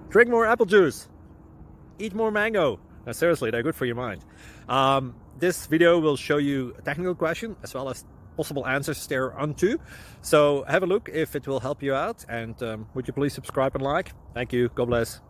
Drink more apple juice. Eat more mango. No, seriously, they're good for your mind. This video will show you a technical question as well as possible answers thereunto. So have a look if it will help you out, and would you please subscribe and like? Thank you. God bless.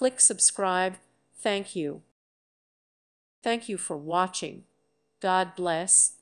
click subscribe. Thank you. Thank you for watching. God bless.